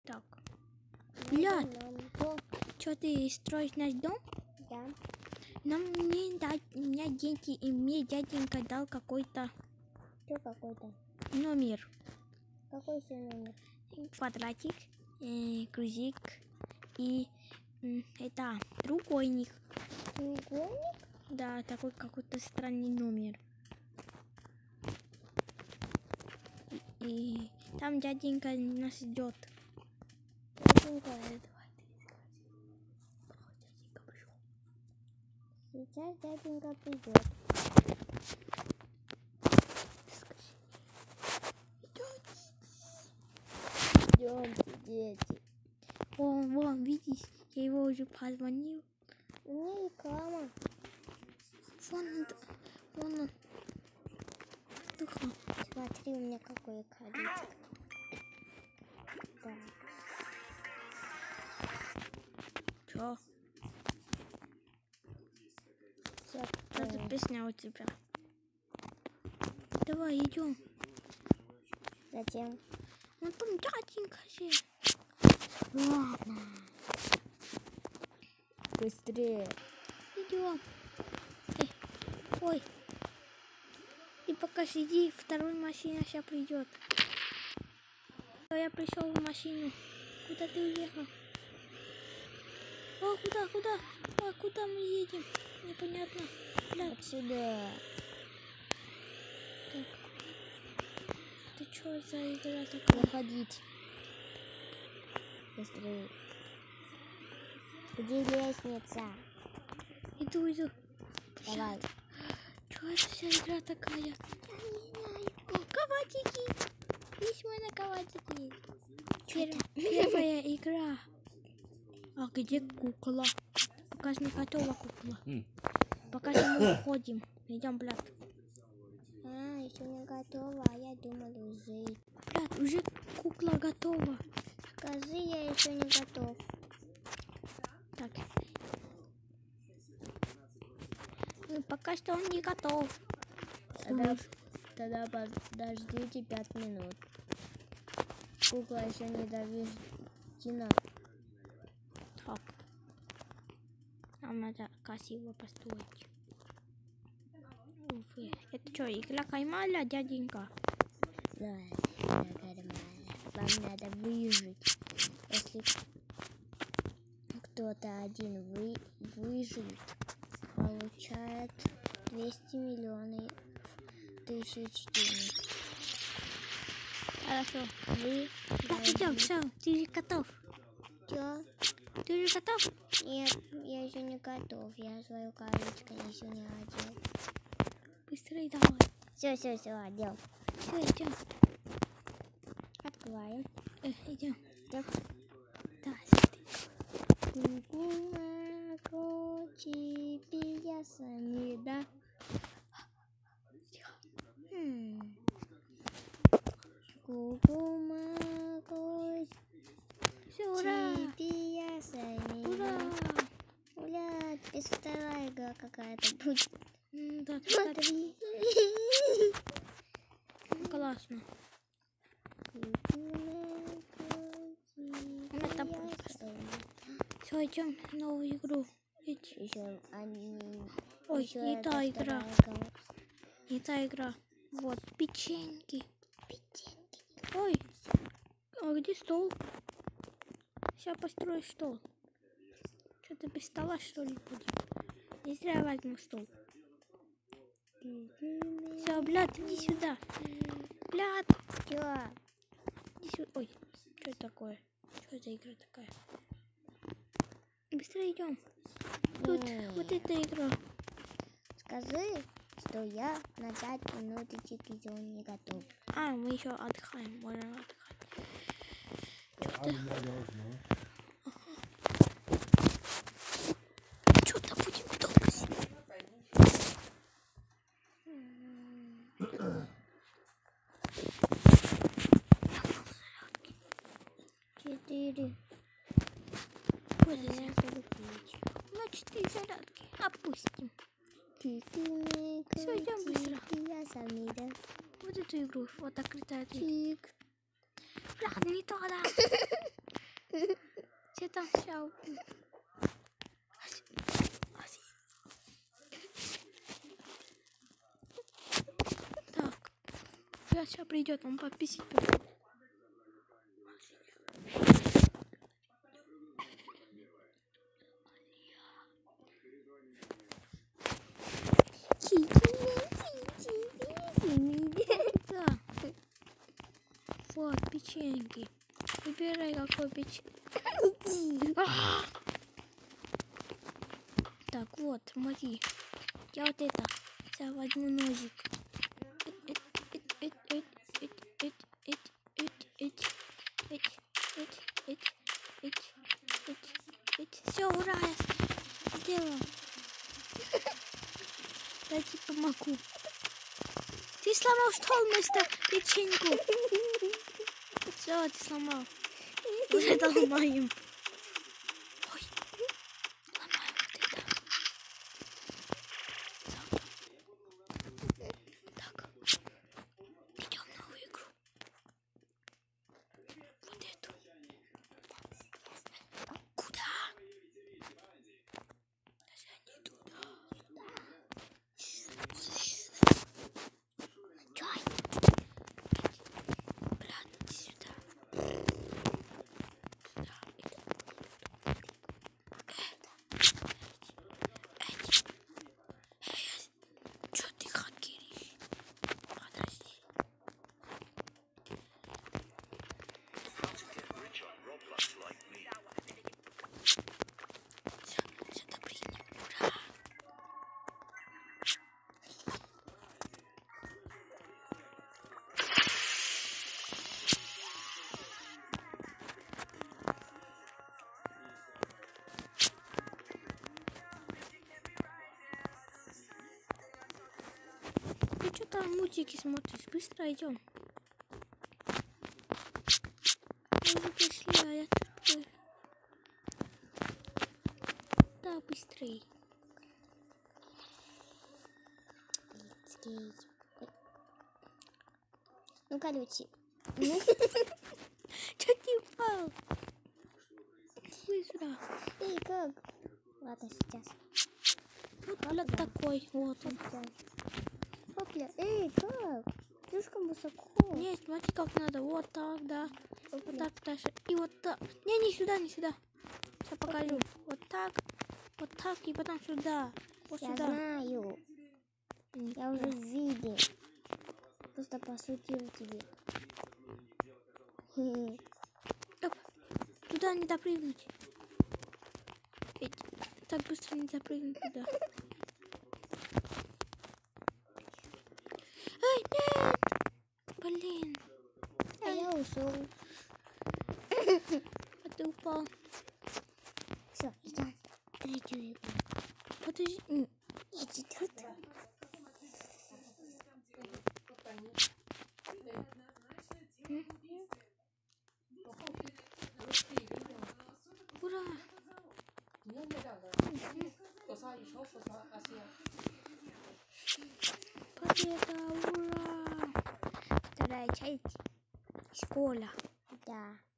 Так. Бля, что ты строишь наш дом? Да. У меня дети, и мне дяденька дал какой-то Что какой-то? номер. Какой еще номер? Квадратик, крузик и это треугольник. Треугольник? Да, такой какой-то странный номер. И там дяденька нас ждет. Дяденька. Сейчас дяденька придет. Идемте, дети. Вон, видишь, я его уже позвонил. У меня реклама. Вон он. Смотри, у меня какой колечко. Да. Чё? Все, Что за песня у тебя? Давай, идем. Зачем? Ну там дяденька же. Ладно. Быстрее. Идем. Ой. И пока сиди, вторая машина сейчас придет. Я пришел в машину. Куда ты уехал? О, куда? А куда мы едем? Непонятно. Бля, Отсюда. так. Это что за игра такая? Выходить. Быстрее. Где лестница? Иду. Давай. Что это за игра такая? Я не знаю. О, коватики. Здесь мы на коватики. Первая игра. А где кукла? Пока не готова кукла. Пока мы уходим. Идем, блядь. Еще не готова, а я думала уже. Блядь, уже кукла готова. Скажи, я еще не готов. Так. Ну, пока что он не готов. Тогда подождите 5 минут. Кукла еще не доведена. Так. Нам надо красиво построить. Уф, это что, игра каймаля, дяденька? Да, нормально. Вам надо выжить. Если кто-то один выживет, получает 200 миллионов тысяч денег. Хорошо. Вы Так, идем, все, ты же готов. Чё? Ты же готов? Нет, я еще не готов. Я свою колечко еще не одел. Быстрее давай. Все, одел. Все, идем. Открываем. Идем. Так. Да, да? все, ура! Ура! Теперь вторая игра какая-то будет. Да, Смотри. классно. Все, идем в новую игру. Еще они... Ой, еще не это та игра. вторая игра. Не та игра. Вот, печеньки. Ой, а где стол? Сейчас построю стол. Что-то без стола, что ли, будет? Не зря возьму стол. Все, блядь, иди сюда. Блядь. Чё? Иди сюда. Ой, что это такое? Что за игра такая? Быстрее идем. Тут вот эта игра. Скажи, что я на 5 минуточек еще не готов. А, мы еще отдыхаем. Можем отдыхать. Что-то будем долго сидеть. 4. На 4 зарядки. Опустим. Все, идем быстро. Вот эту игру. Вот открытая дверь. Блядь, не туда. там взял. Так. Сейчас придет, он пописить. Вот, печеньки. Выбирай, какой печенье. Так, вот, смотри. Я вот это. Сейчас возьму ножик. Все, ура, я сделала. Дайте помогу. Ты сломал стол вместо печеньку. Все, ты сломал. Уже это ломаем. Ой, ломаем вот это. Так, идем в новую игру. Вот эту. Куда? Даже не туда. Чай. Блядь, иди сюда. Что ты хакеришь? Подожди. Все, допрыгнем. Ура! Ты что там мультики смотришь? Быстро идем. Мы уже пришли, а я такой. Да, быстрей. Ну, короче. Че ты упал? Иди сюда. Эй, как? Ладно, сейчас. Вот такой. Вот он. Хопля. Эй, как? Слишком высоко. Не, смотри, как надо. Вот так, да. Вот так дальше. И вот так. Не сюда, не сюда. Сейчас покажу. Вот так, и потом сюда. Вот Я сюда. знаю. Я уже видел. Просто пошутил тебе. Туда не допрыгнуть. Ведь так быстро не допрыгнуть туда. Эй, нет! Блин. А я ушел. А ты упал. Все, идем. Третью игру. Подожди. Иди тут. Ура! Победа! Ура! Вторая часть. Школа. Да.